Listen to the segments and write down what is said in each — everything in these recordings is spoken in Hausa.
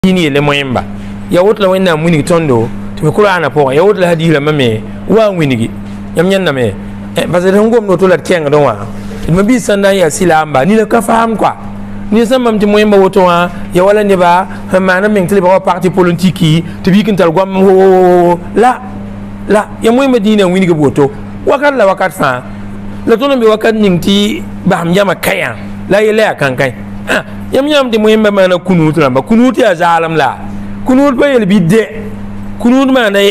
dini le moyemba ya wotla wena muni tondo to Qur'ana po ya wotla hadila mame wa winigi yam nyanna me bazere ngom no to la kenga don wa ma bi sanda ya silamba ni le ka faham quoi ni sama mti moyemba woto wa ya wala ne ba mana men tele ba parti politique to bi kintal gwam la ya moyemba dina winigi boto wakat la wakat fa la to no be wakat ningti ba ham jama kayan la yele kan kai yam de moyemba mana kunut lamba kunut ya zalam la kunut ba yel bidde kunut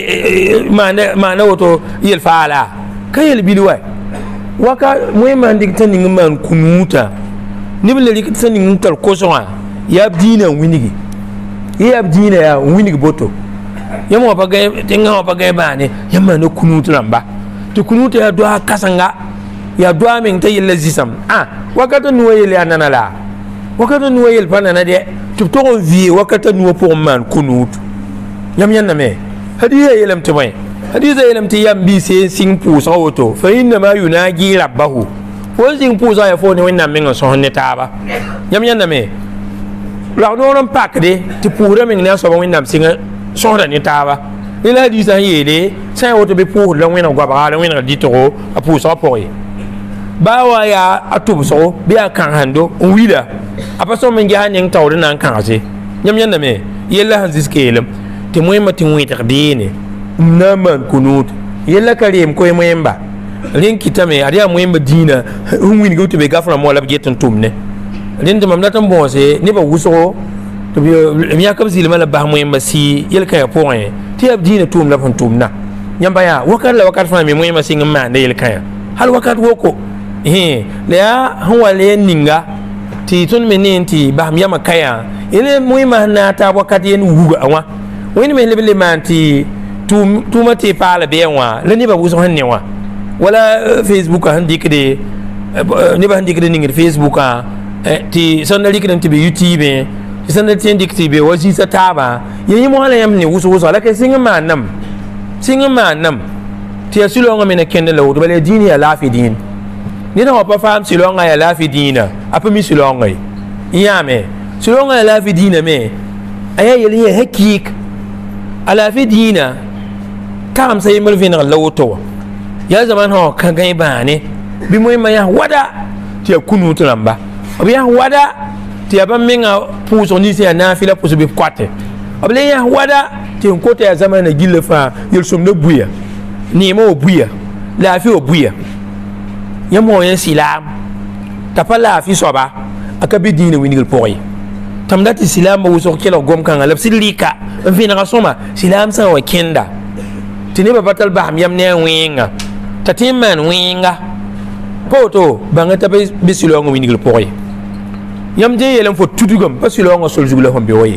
mana woto yel faala kayel bilwa waka moyemba ndik tan ning man kunuta nibele lik tan ning tal kosoa ya dina winigi ya dina ya winigi boto yam wa paga tenga wa paga bane yam mana kunut lamba to kunut ya do kasanga ya do men tayel lazisam wakata nuwa yel anana la wakata nuwa yel pana na de to vie wakata nuwa pour man kunut yam yanna me hadiya yelam to mai hadiya yelam ti yam bi se sing pu sa woto fa inna ma yunaji rabbahu fo sing pu sa ya fo ne wenna men so honne taba yam yanna me la no ron pak de ti pu da men na so wenna singa so da ni taba ila di sa yele sa woto be pu la wenna gwa ba la wenna di to a pu sa po bawa ya atubu so biya kan hando wida apaso men ga nyen tawde nan kan ase nyam nyanda me yella hanzis kelem te moyma tin wi taqdine naman kunut yella karim ko moyemba len kitame ariya moyemba dina wini go to be gafra mo la geton tumne len de mam latam bonse ni ba wuso to bi miya kam silma la ba moyemba si yel kay point ti ab dina tum la fon tumna nyamba ya wakat fa me moyemba singa ma ne yel kay hal wakat woko la hawale ninga ti tun menenti ba miya makaya ile muima na ta wakati en wuga wa wani me lebele manti tu mate pala be wa le ni ba wuso hanne wa wala facebook handi kede ni ba handi kede ninga facebook ti sandali kede ti be youtube ti sandali ti ndikti be waji sa taba yayi mo hala yam ne wuso la kai singa manam ti asulo ngame na kende la wuto bale dini ya lafi dini ni na pa fam silonga ya lafi dina apa mi silonga yame silonga ya lafi dina me aya yeli ya hakik ala fi dina kam sai mul vina lawto ya zaman ho kan gai bane bi moy ma ya wada ti kunu tulamba abi ya wada ti ba menga puso ni se na fila puso bi kwate abi ya wada ti ko ta zaman na gilefa yel som na buya ni mo buya la fi o buya yamo yen silam tapala fi soba akabi dina winigel poy tamdati silam bo so kelo gom kan alab silika fi na soma silam sa wa kenda tini ba batal ba yam ne winga tatiman winga poto banga tabe bisilong winigel poy yam je yelam fo tudugam basilong sol jugula hombe woy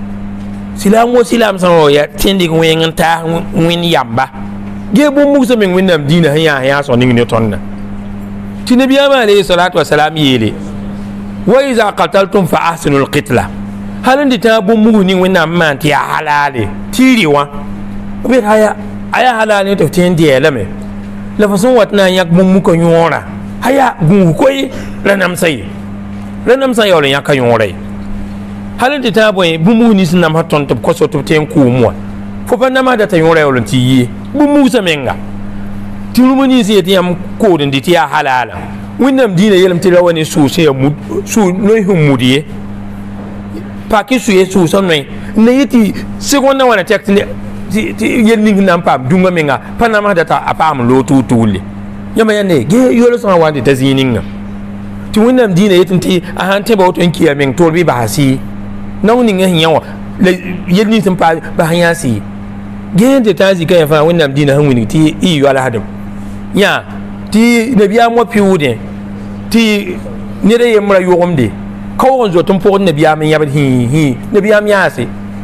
silam sa ya tindi winga ta win yamba gebo musa men winnam dina ya so ningi tonna النبي عليه الصلاة والسلام يلي وإذا قتلتم فأحسنوا القتلة هل أنت تابو مغني وإن ما أنت يا حلالي تيري وان وبيت هيا حلالي تفتين دي لمي لفصون واتنا يك ممكو يورا هيا غو كوي لنمسي ولا يك يورا هل أنت تابو بمغني سنم هتون تبكسو تفتين كوموا فبنا ما دتا يورا يولن تيي بموسى منغا tulumani sai ta yam kodin da ta halala wannan dina yelam tira wani su sai mu su noi humudiye paki su yesu sonai ne yiti seconda wana text ne yenning nan pam dunga menga panama data apam lo tutuli yama yanne ge yolo sama wande ta zininga ti wannan dina yitin ti a hante ba wato kiya men to bi ba hasi nawni ngi yawa yenni tin pa ba hanyasi ge de ta zika ya fa wannan dina hanwini ti iyo alhadam ya ti nabiya mo piude ti ne de yemra yogomde kawon zo tun po nabiya men yabad hi nabiya mi ase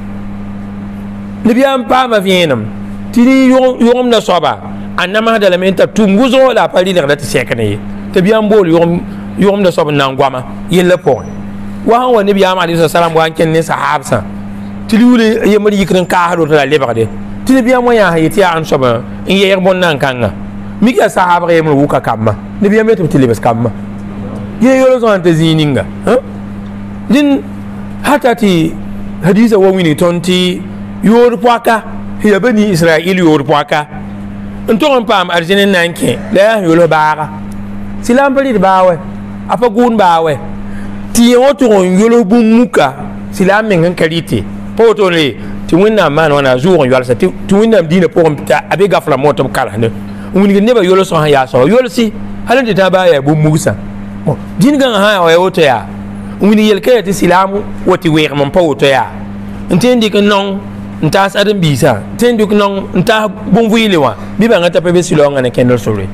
nabiya pa ma vienam ti ni yogom na soba annama da lamenta tunguzo la pali da ta sekane tabiya mbol yogom da soba nan gwama yella po wa nabiya ma alayhi salam wa ken ne sahabsa ti liwle yemri yikran ka hado la lebade ti nabiya mo ya hayati an soba in yer bon nan kanga mika sahaba yemul wuka kamma nabiya metu tilibes kamma ye yolo so ante zininga din hatati hadisa wa wini tonti yor poaka ya bani Israil yor poaka nton pam arjinin nanke la yolo baara silam bali baawe apa gun baawe ti woto yolo bumuka silam men kalite poto le ti winna man wana zuwa yalla sa ti winna dina po ta abe gafla moto kala ne wini ne ba yolo so ha ya so yolo si halin ta baya bumusa din gan ha wa woto ya wini yel kaya ti silamu wati wer mon poto ya ntendi kan non nta sadin bisa ntendi kan non nta bonvuile wa bi ba ngata pe silonga ne kendol sore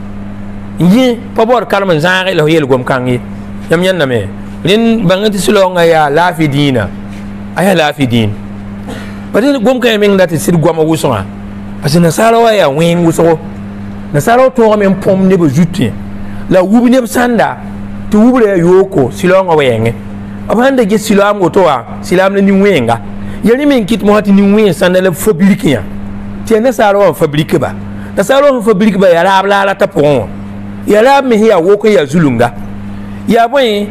yi pabor kalman zaare lo yel gom kangi yam yanna me len bangati silonga ya lafi dina aya lafi din badin gom kay men dati sid goma wusonga parce na sarawa ya wen wuso na saraw to men pom ne be jutti la wubi ne sanda to wubre yoko silonga wenge abanda ge silam goto wa silam ne ni wenga yari men kit mo hati ni wen sanda le fabrique ya ti na sarawa fabrique ba na sarawa fabrique ba ya la ta pon ya la me ya woko ya zulunga ya boy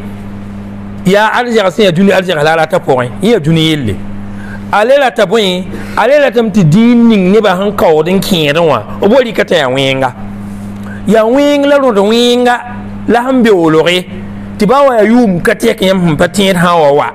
ya arja sen ya duni arja la ta pon ya duni yelle alela ta boy alela tam ti dinin ne ba han kawo din kiran wa obori kata ya wenga ya weng la ro wenga la hambe olore ti bawa ya yum kate kan yam patin hawa wa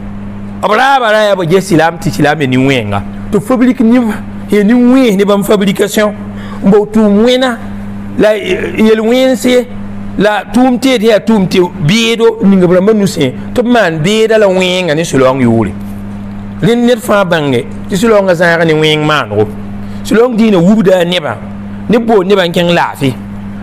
abra bara ya boje silam ti silam ni wenga to fabrique ni he ni wen ni bam fabrication mbo tu wena la yel wense la tumte dia tumte biedo ninga bra manuse to man bieda la wenga ni sulong yuri len net fa bange ti sulong zaara ni weng manro sulong dina wubda neba ne bo neba ken lafi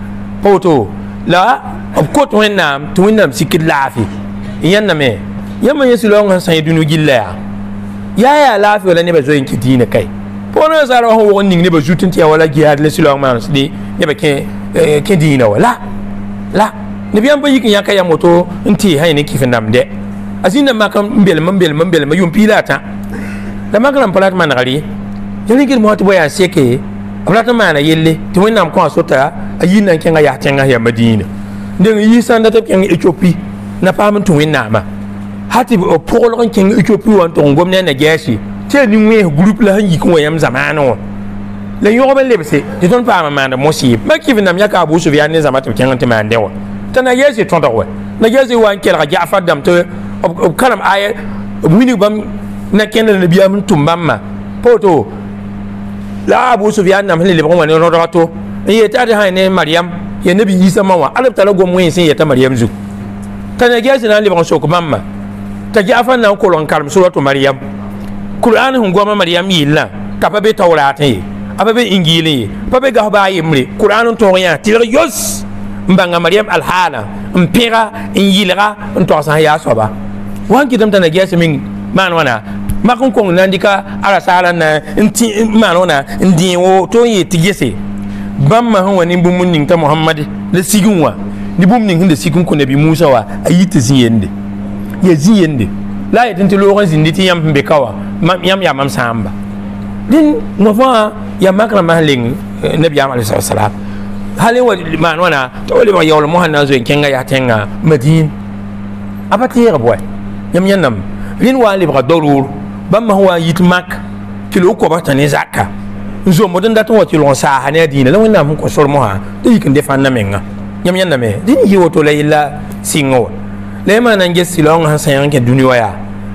poto la of course wennam to wennam sikit lafi yanna me yamma yesulong san dunu gilla ya lafi wala neba zo yen kidina kai pono zara ho woni ne ba jutin ti wala giad le sulong man di ne ba ke dina wala la ne biyan ba yikin yakaya moto nti hay ne kifin dam de azinda makam mbel ma yum pilata da makam palat man gari yani gir mo to boya seke palat man yelle to wonnam ko sota ayina kenga ya tenga ya madina ndeng yi sanda to kenga Ethiopia na pam to wonnama hati o polo kenga Ethiopia won to gomna na gashi te ni we groupe la hangi ko yam zamano la yobe lebse ti ton pa ma da mosi ma kifin nam yaka Abu Sufyan ne zamata kenga te man dewa tana yesi ton to we na yesi wan kelga Jaafar dam to kalam aya wini bam na kenna na biya mun tumbamma poto la Abu Sufyan nam le bon wani roto ye ta da ne Maryam ye nabi Isa mawa alab tala gom wen sin ye ta Maryam zu tana yesi na le bon so ko mamma ta Jaafar na ko lon kalam suratu Maryam Qur'an hun goma Maryam yilla ka pa be tawrat yi ababe ingili pa be gahba yimri Qur'an to ya til yos mbanga Maryam alhala mpira ingilira nto sa ya soba wan kidam tana gese min man wana makon ko nandika ara sala na nti man wana ndiwo to yi tigese bamma han wani bumun nin ta Muhammad da sigunwa ni bum nin hinda sigun ko nabi Musa wa ayita ziyende ya ziyende la ya tinti lo zinditi yam be kawa yam mam samba din mo fa ya makra mahalin nabi alayhi salam halin wa man wana to le ma yawlo mo hanna zo kenga ya tenga madin abati ya boy yam yanam lin wa libra dorur bamma huwa yitmak kilo ko batane zakka zo modon da to wati lon sa hane dina la wonna mun ko sor mo ha to yikin defan na menga yam yaname din yiwoto la illa singo le ma nan ge silong ha sayan ke duniya ya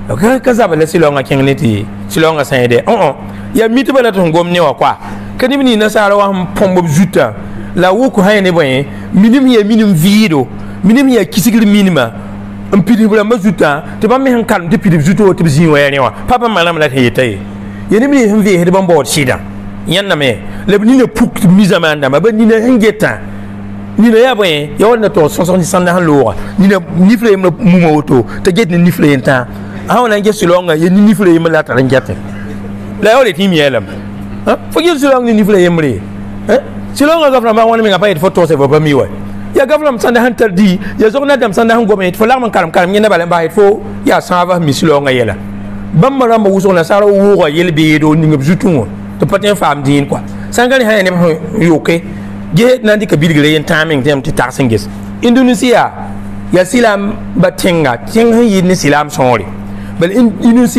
ka zaba la silong a kengneti silong a sayan de ya mitba la ton gomne wa kwa kadibni nasara wa pombo juta la wuku hayne boy minim ya minim vido minim ya kisigil minima mpidi bula mazuta te ba me han kalm te pidi zuto te bzi wa yanewa papa malam la tayete yene mi hin vi hede ban bod sida yanna me le ni le puk mizamanda ma ba ni na hingeta ni na ya boy ya wonna to 70 han lora ni na ni flem na muma auto te get ni flem ta awna nge silonga ye ni flem la ta ngete la yo le timi elam ha fo gil silonga ni flem re silonga gafna ba wona mi ngapa et photo se ba mi wa ya gaflam sanda han tardi ya zogna dam sanda han gome fo lagman karam nyena balen ba fo ya sava misilo nga yela bam mara mo wuso na saro wo yel be do ni ngab jutu to patin fam din quoi sangani ha ne yoke ge nandi ka bilgre yen timing dem ti taxingis Indonesia ya silam batenga ting ha yin silam sori bal Indonesia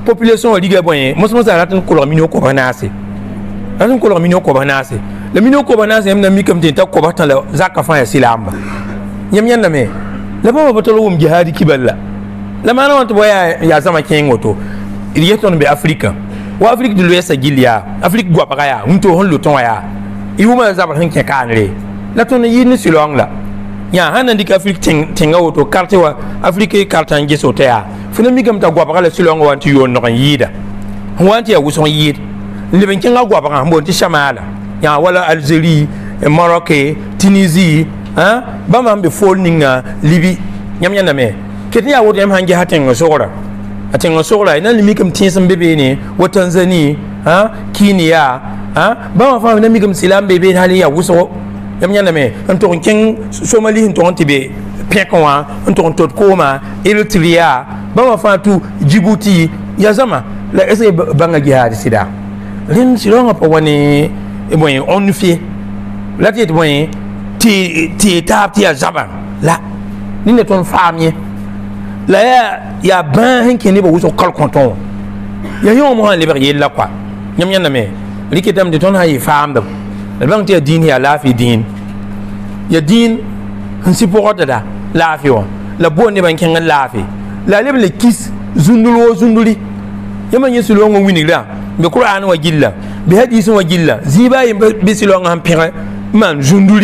population liga boy mosmo za ratin ko minyo ko banase ratin ko minyo ko banase le minyo ko banase yamna mi kam ta ko batan la zaka fa ya silamba yam yanda me la ba batalo wum jihadi kiballa la mana want boya ya zama kengoto iliyeton be afrika wa afrique de l'ouest gilia afrique gwa pakaya unto hon lo ton ya iwuma za ba hanke kanre la ton yi ni silong la ya hanan dik afrique tinga woto carte wa afrique carte nge so ta funa mi gam ta gwa pakala silong wanti yon no yida wanti ya wuson yid liben kinga gwa pakala mbon ti shamala ya wala algérie maroc tunisie hein ba ma be fol ninga libi nyam nyana me keti ya woto yam hange haten sokora atengo sokora ina limi kam tinsan bebe ne wa tanzania ha kenya ha ba ma fa na mi gam silam bebe hali ya wuso yam nyana me anto ken somali hinto ontibe pekwa anto tot koma eritrea ba ma fa tu djibouti ya zama la ese banga jihad sida rin silonga po wani e moyen on fi la tiet moyen ti tap ti azaba la ni ne ton famille la ya ban henke ne ba wuso kal konton ya yo mo han liberté la quoi nyam nyana me likitam de ton ha yi fam da la bang ti din ya la fi din ya din hansi porota da la fi wa la bonne ban ken la fi la le kis zundulu zunduli yama yesu lo ngo winira be qur'an wa gilla be hadith wa gilla ziba yim be silo ngo hampire man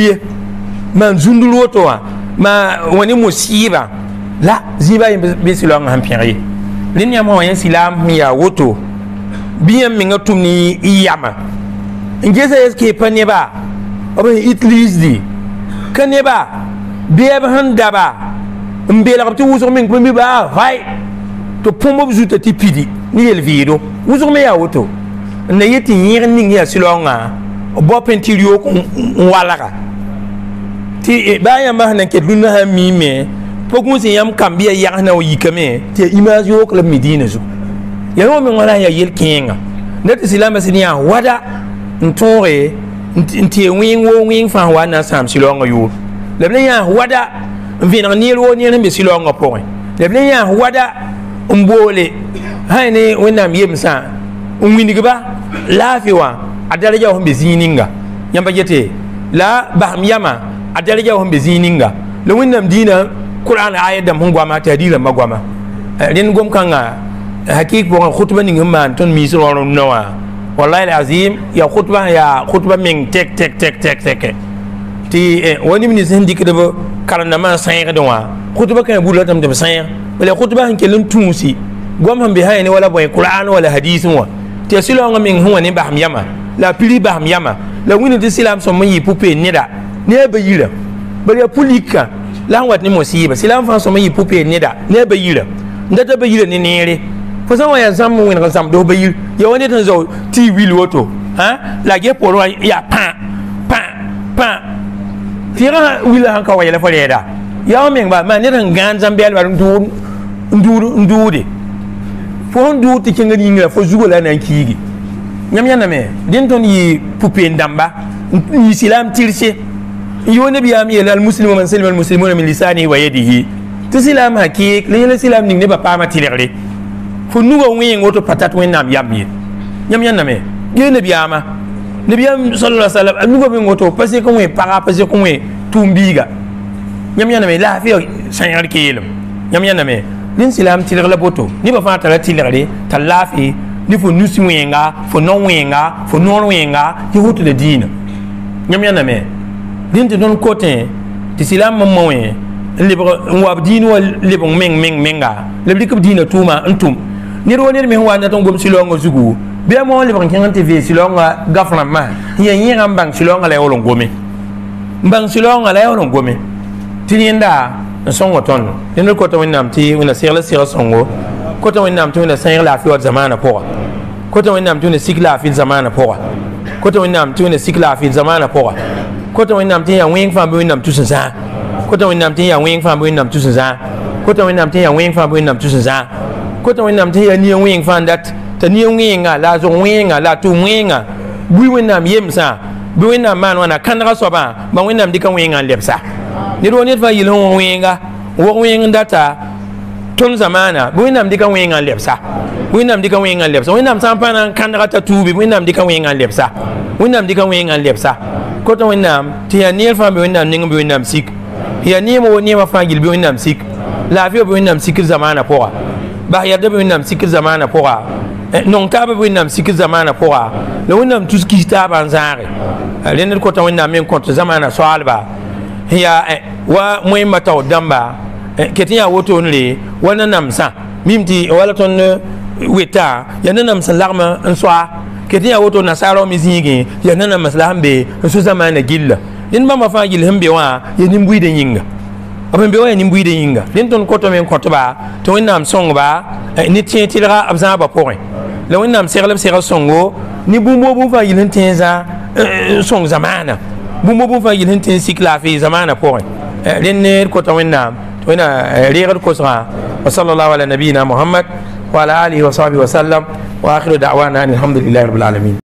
zundulu woto wa ma woni musiba la ziba yim be silo ngo hampire linya mo yen silam ya woto biam mi ngatum ni iyama ngeza eske paneba obe itlisdi kaneba biab handaba mbela kapti wuso min ko mi ba vai to pombo zuta ti pidi ni elvido wuso me ya woto na yeti yir ningi ya silonga bo pentirio ko walaka ti ba ya ma nan ke dunna ha mi me pogun se yam kambia ya na o yikame ti image yo ko medina zo ya no me wala ya yel kinga net silama sinia wada ntore nti wing fa wana sam silonga yo le ya wada vina ni lo ni be silonga po le ya wada mbole hayne wonam yemsa winigba lafiwa adalaja ho be zininga yamba jete la bahmiyama adalaja ho be zininga le wonam dina qur'an ayadam hungwa ma ta dila magwama ren gom kanga hakik bo khutba ni ngam ton mi so nowa wallahi alazim ya khutba min tek ti woni min sen dikde bo karanda ma sayre do wa khutba kan bulatam de sayre wala khutba han kelun tunsi gom han be hayni wala boy qur'an wala hadith wa ti silo ngam min huwa ni baham yama la pili baham yama la wini de silam so mo yi poupe nida ne ba yira ba ya pulika la wat ni musiba silam fa so mo yi poupe nida ne ba yira ndata ba yira ni nere fo sa wa ya zam mo wini kan zam do ba yira ya woni tan zo ti wil woto ha la ge poro ya pa tira wila han ka wayela faleda ya men ba ma ne tan gan zambel ba ndude fo ndu ti kinga ni ngira fo zugo la nan kigi nyam yana me den ton yi poupe ndamba yi silam tirse yo ne biya mi al muslimu man salima al muslimuna min lisani wa yadihi to silam hakik le silam ni ne ba pa ma tilere fo nugo wen woto patat wen nam yammi nyam yana me ge ne biya ma Nabi sallallahu alaihi wasallam nugo be ngoto parce que we para parce que we tumbiga nyam yana me la fi sanyar kelum nyam yana me din silam tilir la boto ni ba fa tala tilire talafi ni fo nusi wenga fo non wenga ti hutu de dina nyam yana me din te don côté ti silam mo we libre wab dinu wal libre menga le blikab dina tuma antum ni ro ni me wa na ton gom silongo zugu be mo le ban kan TV silonga gafna ma ya yira mbang silonga la yolon gome mbang silonga la yolon gome tininda songo ton den ko to winam ti wina sirla sira songo ko to winam ti wina sirla la fi wa zamana po ko to winam ti wina sikla fi zamana po ko to winam ti wina sikla fi zamana po ko to winam ti ya wing fam winam tusa ko to winam ti ya wing fam winam tusa ko to winam ti ya wing fam winam tusa ko to winam ti ya ni wing fam dat ta ni winga la zo winga la tu winga bui winam yemsa bui winam man wana kanra soba ba winam dikan winga lepsa ni do net fa yilon winga wo winga data ton zamana bu wẽnnaam dɩka wẽngã n lebsa wẽnnaam dɩka wẽngã n lebsa wẽnnaam sã n pa na n kãndga t'a tuubi wẽnnaam dɩka wẽngã n lebsa wẽnnaam dɩka wẽngã n lebsa kota wẽnnaam tɩ yaa neer fãa be wẽnnaam ning be wẽnnaam sik yaa neema wo neemã fãa gill be wẽnnaam sik laafɩ be wẽnnaam sikr zamaanã pʋga bas yɛrda be wẽnnaam sikr zamaanã pʋga nong taaba be wẽnnaam sikr zamaanã pʋga la wẽnnaam tus kis taabã n zãage rẽnd d kota wẽnnaam me n kõt zamaanã soaalba yaa wa moẽmbã taood dãmba ket n yaa wotoonre wa nanamsã mim tɩ wala tõnd weta yaa nanams n lagm n soa ket n yaa woto nasaara me zĩigẽ yaa nanams la sẽn be n so zamaanã gilla dẽnd bãmba fãa gill sẽn be wã yaa nin-buiidã yĩnga b n be wã yaa nin-buiidã yĩnga dẽnd tõnd kotame n kõtba tɩ wẽnnaam sõngba ne tẽeg tɩlga b zãabã pʋgẽ la wẽnnaam segl b segl sõngo ne bũmb bũmb fãa gill sẽn tẽ zã sõng zamaana bũmb bũmb fãa gill sẽn tẽ sik laafɩ zamaanã pʋgẽ rẽnd neer kota wẽnnaam tɩ wẽna reegd kosgã wa sallallahu ala nabiyina muhammad wa ala alihi wa sahbihi wa sallam wa akhiru da'wana alhamdulillahi rabbil alamin